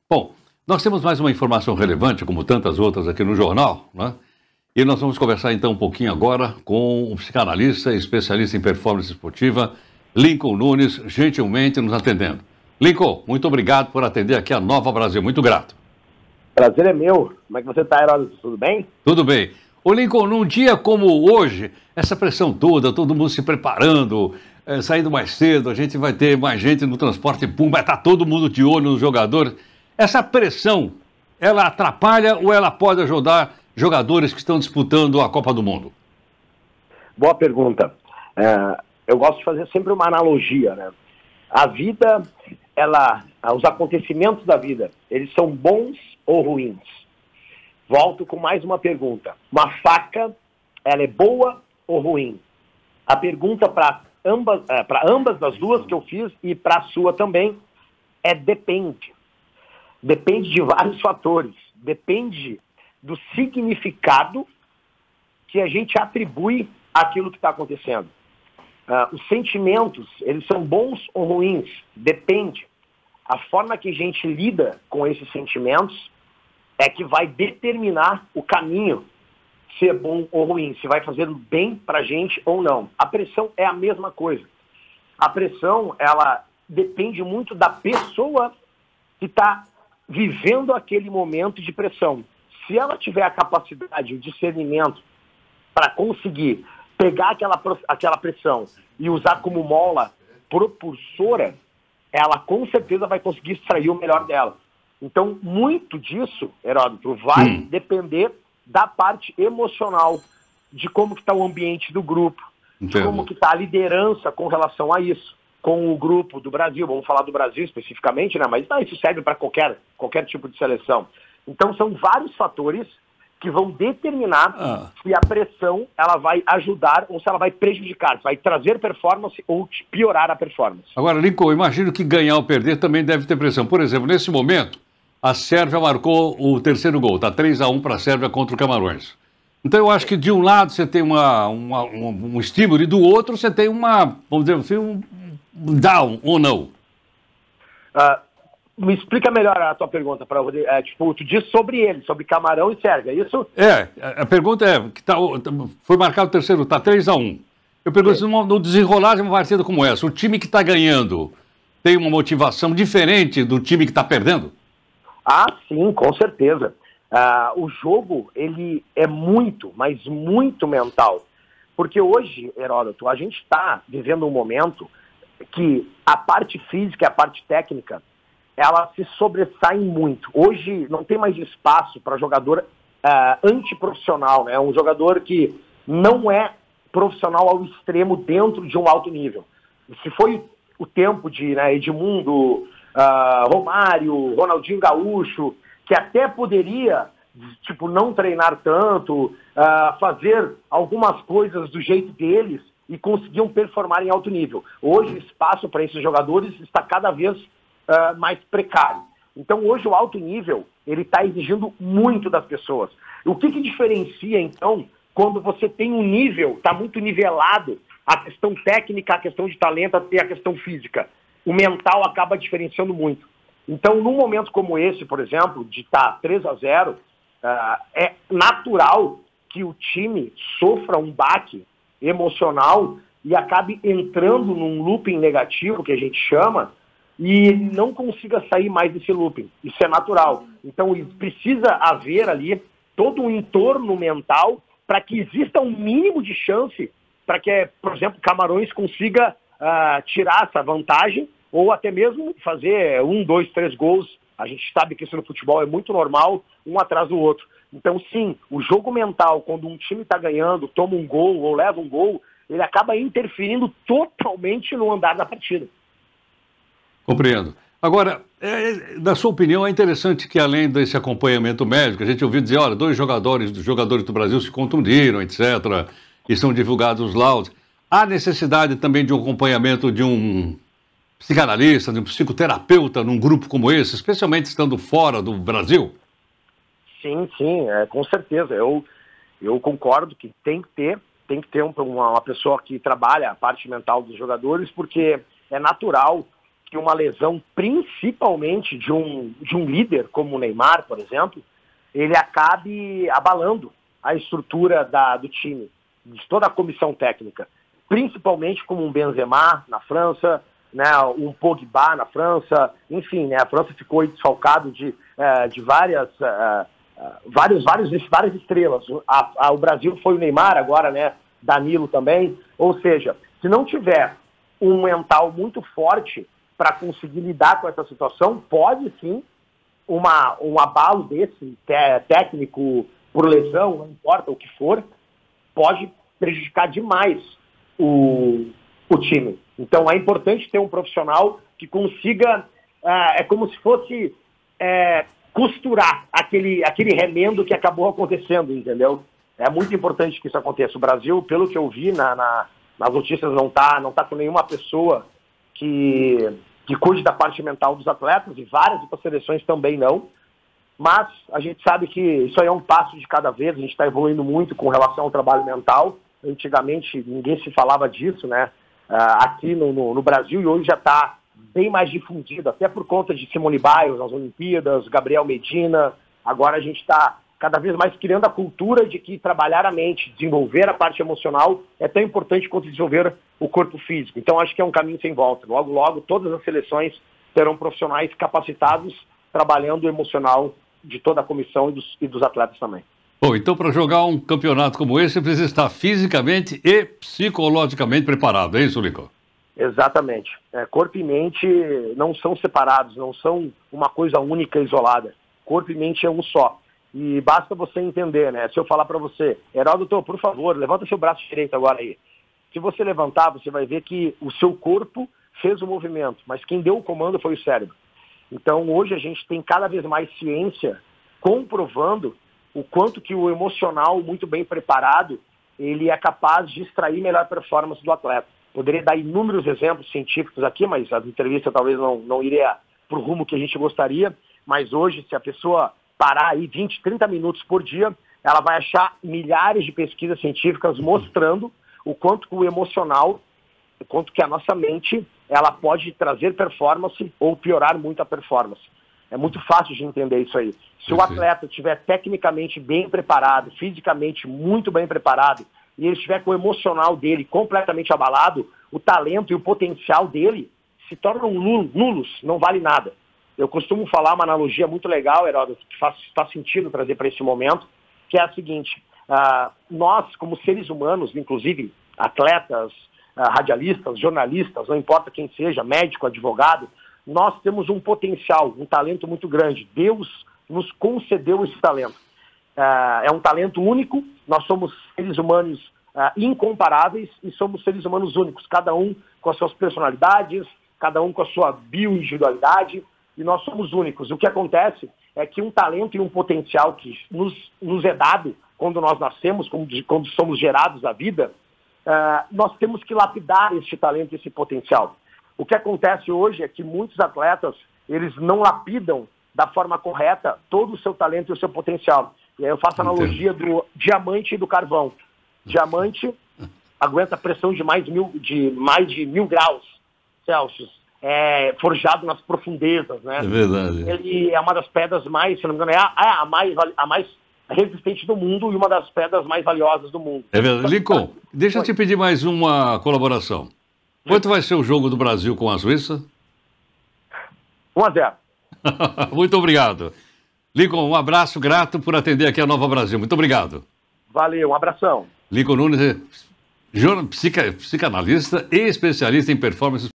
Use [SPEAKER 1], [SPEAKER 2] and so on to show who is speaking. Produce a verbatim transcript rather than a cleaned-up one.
[SPEAKER 1] Bom, nós temos mais uma informação relevante, como tantas outras aqui no jornal, né? E nós vamos conversar então um pouquinho agora com um psicanalista e especialista em performance esportiva, Lincoln Nunes, gentilmente nos atendendo. Lincoln, muito obrigado por atender aqui a Nova Brasil, muito grato.
[SPEAKER 2] Prazer é meu. Como é que você está, Heródoto? Tudo bem?
[SPEAKER 1] Tudo bem. Ô Lincoln, num dia como hoje, essa pressão toda, todo mundo se preparando, é, saindo mais cedo, a gente vai ter mais gente no transporte público, vai estar todo mundo de olho nos jogadores. Essa pressão, ela atrapalha ou ela pode ajudar jogadores que estão disputando a Copa do Mundo?
[SPEAKER 2] Boa pergunta. É, eu gosto de fazer sempre uma analogia, né? A vida, ela, os acontecimentos da vida, eles são bons ou ruins? Volto com mais uma pergunta. Uma faca, ela é boa ou ruim? A pergunta para ambas, é, para ambas das duas que eu fiz e para a sua também é depende. Depende de vários fatores. Depende do significado que a gente atribui àquilo que está acontecendo. Uh, os sentimentos, eles são bons ou ruins? Depende. A forma que a gente lida com esses sentimentos é que vai determinar o caminho, se é bom ou ruim, se vai fazer bem para a gente ou não. A pressão é a mesma coisa. A pressão, ela depende muito da pessoa que está vivendo aquele momento de pressão. Se ela tiver a capacidade, o discernimento para conseguir pegar aquela, aquela pressão e usar como mola propulsora, ela com certeza vai conseguir extrair o melhor dela. Então, muito disso, Heródoto, vai hum. depender da parte emocional, de como está o ambiente do grupo, Entendo. de como está a liderança com relação a isso, com o grupo do Brasil. Vamos falar do Brasil especificamente, né? Mas não, isso serve para qualquer, qualquer tipo de seleção. Então, são vários fatores que vão determinar ah. se a pressão ela vai ajudar ou se ela vai prejudicar, se vai trazer performance ou piorar a performance.
[SPEAKER 1] Agora, Lincoln, imagino que ganhar ou perder também deve ter pressão. Por exemplo, nesse momento, a Sérvia marcou o terceiro gol, está três a um para a Sérvia contra o Camarões. Então, eu acho que de um lado você tem uma, uma, um, um estímulo e do outro você tem uma, vamos dizer assim, um down ou não?
[SPEAKER 2] Uh, Me explica melhor a tua pergunta, para é, tipo, tu diz sobre ele, sobre Camarão e Sérvia, é isso?
[SPEAKER 1] É, a pergunta é, que tá, foi marcado o terceiro, está três a um. Eu pergunto, se no desenrolar de uma partida como essa, o time que está ganhando tem uma motivação diferente do time que está perdendo?
[SPEAKER 2] Ah, sim, com certeza. Ah, o jogo, ele é muito, mas muito mental. Porque hoje, Heródoto, a gente está vivendo um momento que a parte física e a parte técnica ela se sobressai muito. Hoje não tem mais espaço para jogador uh, antiprofissional, né? Um jogador que não é profissional ao extremo dentro de um alto nível. Se foi o tempo de, né, Edmundo, uh, Romário, Ronaldinho Gaúcho, que até poderia tipo, não treinar tanto, uh, fazer algumas coisas do jeito deles e conseguiam performar em alto nível. Hoje o espaço para esses jogadores está cada vez Uh, mais precário. Então, hoje, o alto nível, ele está exigindo muito das pessoas. O que que diferencia, então, quando você tem um nível, está muito nivelado, a questão técnica, a questão de talento e a questão física? O mental acaba diferenciando muito. Então, num momento como esse, por exemplo, de estar tá três a zero, uh, é natural que o time sofra um baque emocional e acabe entrando num looping negativo, que a gente chama, e não consiga sair mais desse looping. Isso é natural. Então, precisa haver ali todo um entorno mental para que exista um mínimo de chance para que, por exemplo, Camarões consiga uh, tirar essa vantagem ou até mesmo fazer um, dois, três gols. A gente sabe que isso no futebol é muito normal, um atrás do outro. Então, sim, o jogo mental, quando um time está ganhando, toma um gol ou leva um gol, ele acaba interferindo totalmente no andar da partida.
[SPEAKER 1] Compreendo. Agora, é, na sua opinião, é interessante que além desse acompanhamento médico, a gente ouviu dizer, olha, dois jogadores, jogadores do Brasil se contundiram, etcétera, e são divulgados os laudos. Há necessidade também de um acompanhamento de um psicanalista, de um psicoterapeuta num grupo como esse, especialmente estando fora do Brasil?
[SPEAKER 2] Sim, sim, é, com certeza. Eu, eu concordo que tem que ter, tem que ter uma, uma pessoa que trabalha a parte mental dos jogadores, porque é natural que uma lesão, principalmente de um, de um líder como o Neymar, por exemplo, ele acabe abalando a estrutura da, do time, de toda a comissão técnica, principalmente como um Benzema na França, né, um Pogba na França, enfim, né, a França ficou desfalcado de, uh, de várias, uh, uh, vários, vários, várias estrelas. A, a, o Brasil foi o Neymar agora, né, Danilo também, ou seja, se não tiver um mental muito forte para conseguir lidar com essa situação, pode sim, uma, um abalo desse te, técnico por lesão, não importa o que for, pode prejudicar demais o, o time. Então é importante ter um profissional que consiga, é, é como se fosse é, costurar aquele, aquele remendo que acabou acontecendo, entendeu? É muito importante que isso aconteça. O Brasil, pelo que eu vi na, na, nas notícias, não está não tá com nenhuma pessoa que, que cuide da parte mental dos atletas, e várias outras seleções também não. Mas a gente sabe que isso aí é um passo de cada vez, a gente está evoluindo muito com relação ao trabalho mental. Antigamente ninguém se falava disso, né? Uh, aqui no, no, no Brasil, e hoje já está bem mais difundido, até por conta de Simone Biles nas Olimpíadas, Gabriel Medina. Agora a gente está cada vez mais criando a cultura de que trabalhar a mente, desenvolver a parte emocional é tão importante quanto desenvolver o corpo físico. Então acho que é um caminho sem volta. Logo, logo, todas as seleções terão profissionais capacitados trabalhando o emocional de toda a comissão e dos, e dos atletas também.
[SPEAKER 1] Bom, então para jogar um campeonato como esse, precisa estar fisicamente e psicologicamente preparado, é isso, Lico?
[SPEAKER 2] Exatamente. É, corpo e mente não são separados, não são uma coisa única e isolada. Corpo e mente é um só. E basta você entender, né? Se eu falar para você, Heródoto, por favor, levanta seu braço direito agora aí. Se você levantar, você vai ver que o seu corpo fez o movimento, mas quem deu o comando foi o cérebro. Então hoje a gente tem cada vez mais ciência comprovando o quanto que o emocional muito bem preparado, ele é capaz de extrair melhor performance do atleta. Poderia dar inúmeros exemplos científicos aqui, mas a entrevista talvez não, não iria para o rumo que a gente gostaria, mas hoje, se a pessoa parar aí vinte, trinta minutos por dia, ela vai achar milhares de pesquisas científicas mostrando o quanto que o emocional, o quanto que a nossa mente, ela pode trazer performance ou piorar muito a performance. É muito fácil de entender isso aí. Se o atleta estiver tecnicamente bem preparado, fisicamente muito bem preparado, e ele estiver com o emocional dele completamente abalado, o talento e o potencial dele se tornam nulos, não vale nada. Eu costumo falar uma analogia muito legal, Heródoto, que faz, faz sentido trazer para esse momento, que é a seguinte, uh, nós como seres humanos, inclusive atletas, uh, radialistas, jornalistas, não importa quem seja, médico, advogado, nós temos um potencial, um talento muito grande. Deus nos concedeu esse talento. Uh, é um talento único, nós somos seres humanos uh, incomparáveis e somos seres humanos únicos, cada um com as suas personalidades, cada um com a sua bioindividualidade, e nós somos únicos. O que acontece é que um talento e um potencial que nos, nos é dado quando nós nascemos, quando, quando somos gerados à vida, uh, nós temos que lapidar esse talento e esse potencial. O que acontece hoje é que muitos atletas, eles não lapidam da forma correta todo o seu talento e o seu potencial. E aí eu faço a analogia do diamante e do carvão. Diamante aguenta pressão de mais, mil, de mais de mil graus Celsius, é forjado nas profundezas, né?
[SPEAKER 1] É verdade.
[SPEAKER 2] Ele é uma das pedras mais, se não me engano, é a, a, mais, a mais resistente do mundo e uma das pedras mais valiosas do mundo.
[SPEAKER 1] É verdade. Lincoln, deixa eu te pedir mais uma colaboração. Quanto vai ser o jogo do Brasil com a Suíça?
[SPEAKER 2] um a zero.
[SPEAKER 1] Muito obrigado. Lincoln, um abraço, grato por atender aqui a Nova Brasil. Muito obrigado.
[SPEAKER 2] Valeu, um abração.
[SPEAKER 1] Lincoln Nunes é psicanalista e especialista em performance